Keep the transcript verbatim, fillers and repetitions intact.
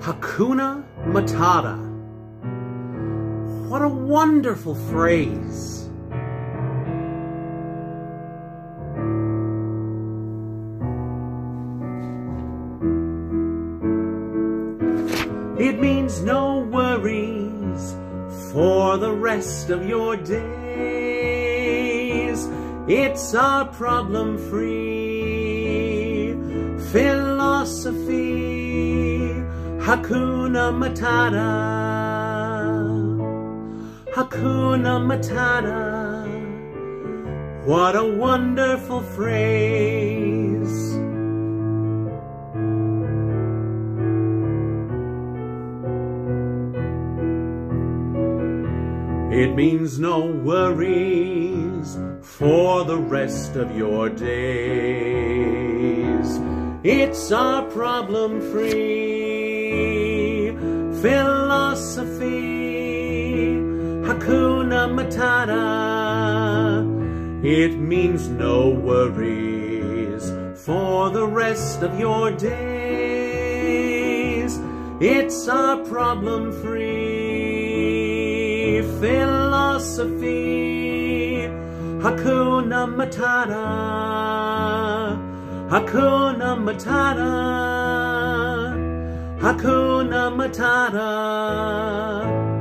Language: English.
Hakuna Matata. What a wonderful phrase. It means no worries for the rest of your days. It's our problem-free philosophy. Hakuna Matata. Hakuna Matata. What a wonderful phrase. It means no worries for the rest of your days. It's our problem-free philosophy. Hakuna Matata. It means no worries for the rest of your days. It's our problem-free philosophy. Hakuna Matata. Hakuna Matata. Hakuna Matata.